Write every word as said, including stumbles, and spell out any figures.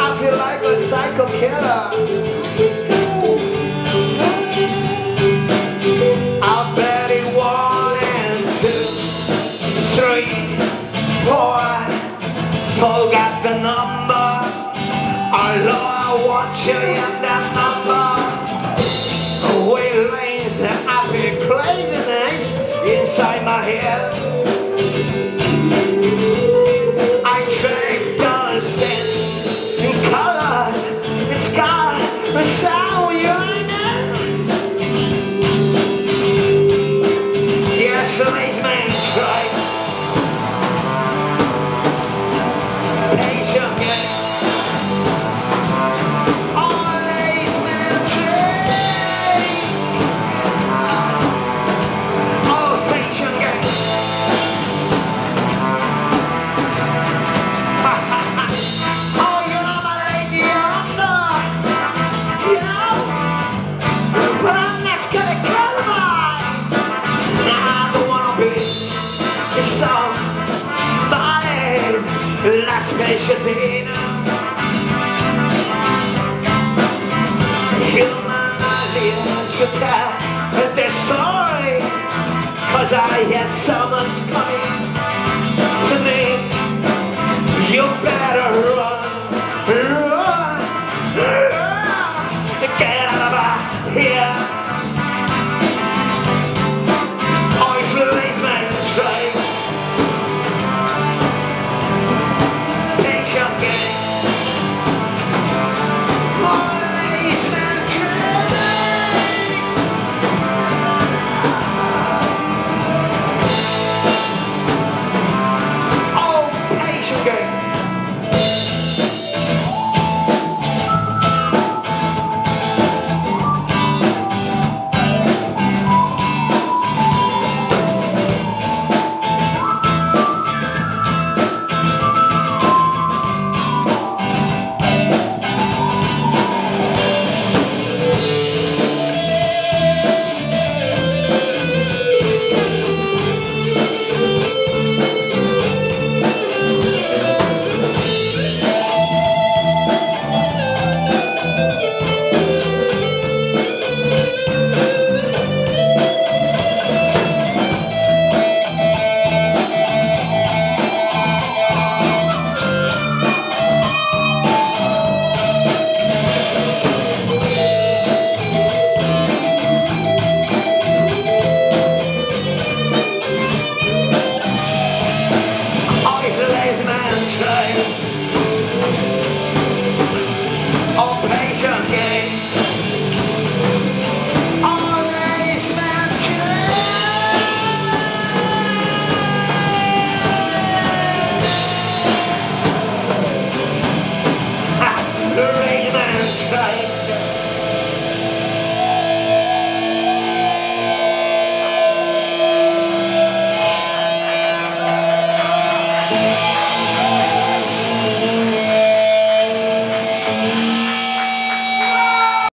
I feel like a psycho killer. I bet it one and two, three, four. Forgot the number. Although I want you in that number. Away lanes and happy craziness inside my head. I drink the sense in colors. It's got a sound you know. Yes, the lazy man is right. Patient game. All lazy men trade. Oh, patient game. Oh, you know my lazy under. You know? But I'm not gonna kill mine. I don't wanna be somebody's last patient.